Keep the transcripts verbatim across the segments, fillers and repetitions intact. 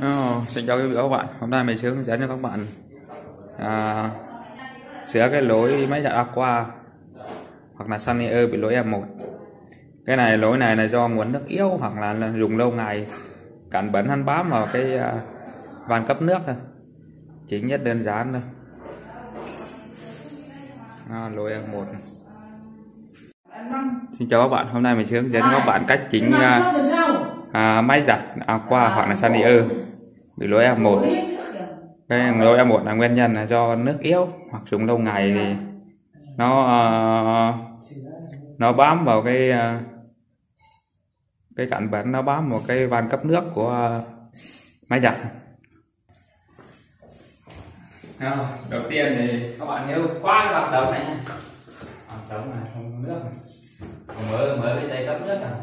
Oh, xin chào quý vị và các bạn. Hôm nay mình sẽ hướng dẫn cho các bạn à, sửa cái lỗi máy giặt Aqua hoặc là Sunny Air bị lỗi M một. Cái này lỗi này là do nguồn nước yếu hoặc là, là dùng lâu ngày, cặn bẩn hắn bám vào cái à, van cấp nước thôi. Chỉ nhất đơn giản thôi. À, lỗi M một. Xin chào các bạn. Hôm nay mình sẽ hướng dẫn các bạn cách chỉnh à, à, máy giặt Aqua hoặc là Sunny Air bị lỗi M một. Cái lỗi M một là nguyên nhân là do nước yếu hoặc dùng lâu ngày thì nó uh, nó bám vào cái uh, cái cặn bẩn, nó bám vào cái van cấp nước của uh, máy giặt. Đầu tiên thì các bạn nhớ khóa cái lọc đống này nha. Lọc đống này không có nước này. Mở mở cái dây cấp nước này.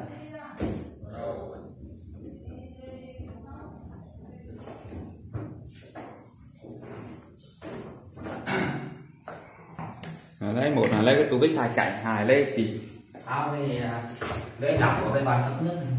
Lấy một là lấy cái tu bích hai cạnh, hai lấy thì áo cái lấy lọc của cái van cấp nước này.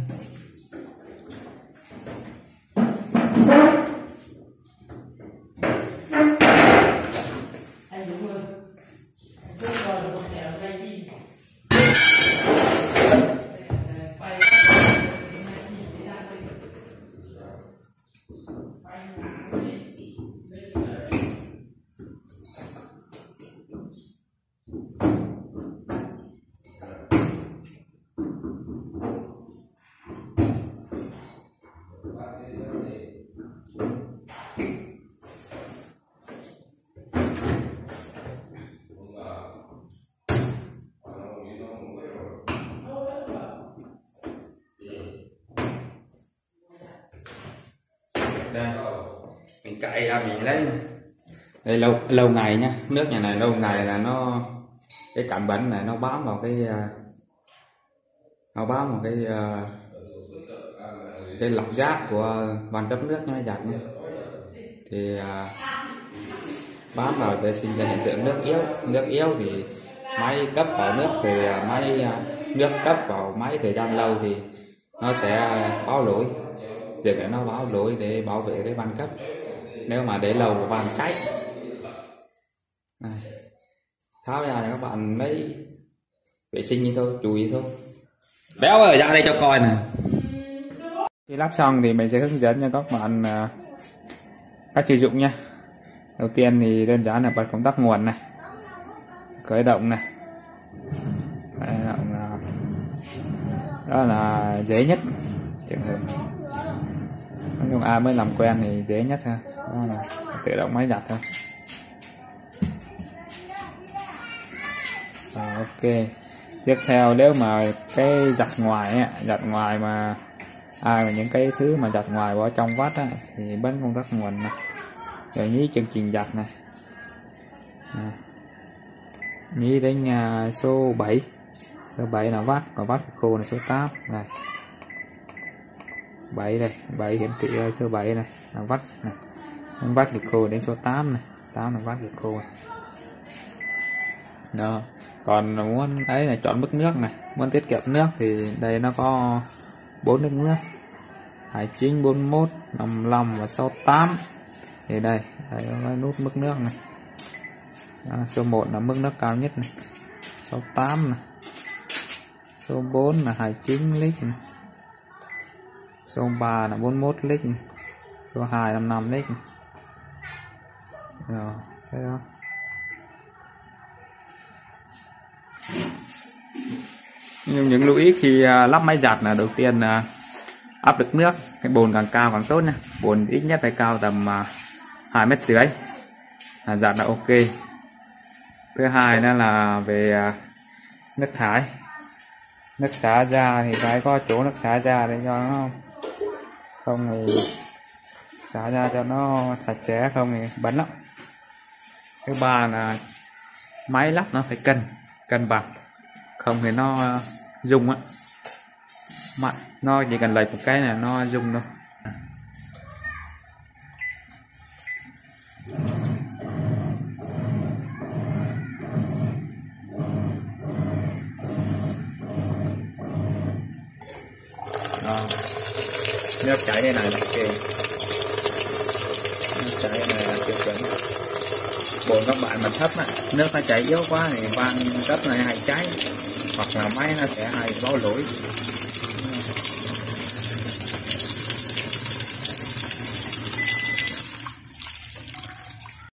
Đây mình cạy ra mình lấy này. Đây lâu lâu ngày nhá, nước nhà này lâu ngày là nó cái cặn bẩn này nó bám vào cái nó bám vào cái cái lọc giáp của van cấp nước máy giặt nhé, thì bám vào sẽ sinh ra hiện tượng nước yếu. Nước yếu thì máy cấp vào nước thì máy nước cấp vào máy thời gian lâu thì nó sẽ báo lỗi, giờ để nó báo lỗi để bảo vệ cái van cấp. Nếu mà để lâu van cháy này, tháo ra các bạn lấy vệ sinh như thôi, chú ý thôi. Béo ơi, ra đây cho coi nè. Khi lắp xong thì mình sẽ hướng dẫn cho các bạn uh, cách sử dụng nha. Đầu tiên thì đơn giản là bật công tắc nguồn này, khởi động này. Khởi động là đó là dễ nhất trường hợp. Nói chung ai mới làm quen thì dễ nhất thôi, đó là tự động máy giặt thôi. Rồi, ok. Tiếp theo nếu mà cái giặt ngoài ấy, giặt ngoài mà ai mà những cái thứ mà giặt ngoài vào trong vắt á, thì bấm công tắc nguồn này, rồi nhí chương trình giặt này, này. Nhí đến uh, số bảy, số bảy là vắt, còn vắt khô là số tám này. bảy đây, bảy hiển thị số bảy này là vắt này. Vắt được khô đến số tám này, tám là vắt được khô. Đó. Còn muốn ấy là chọn mức nước này, muốn tiết kiệm nước thì đây nó có bốn mức nước: hai mươi chín, bốn mươi mốt, năm mươi lăm và sáu mươi tám. Thì đây, đây có nút mức nước này. Đó, số một là mức nước cao nhất này, sáu mươi tám này. Số bốn là hai mươi chín lít này. Số ba là bốn mươi mốt lít này. Số hai là năm mươi lăm lít này. Rồi, thấy đó. Nhưng những lưu ý khi lắp máy giặt là đầu tiên là áp lực nước, cái bồn càng cao càng tốt nha. Bồn ít nhất phải cao tầm hai mét rưỡi là giặt là ok. Thứ hai nữa là về nước thải, nước xả ra thì phải có chỗ nước xả ra để cho nó không thì xả ra cho nó sạch sẽ, không thì bẩn lắm. Thứ ba là máy lắp nó phải cân cân bằng, không thì nó rung á, nó chỉ cần lệch một cái là nó rung thôi. Đó. Nước chảy như này là ok. chảy này là tiêu chuẩn. Bộ các bạn mà thấp á, nước nó chảy yếu quá thì van cấp này hay cháy hoặc là máy nó sẽ hay báo lỗi.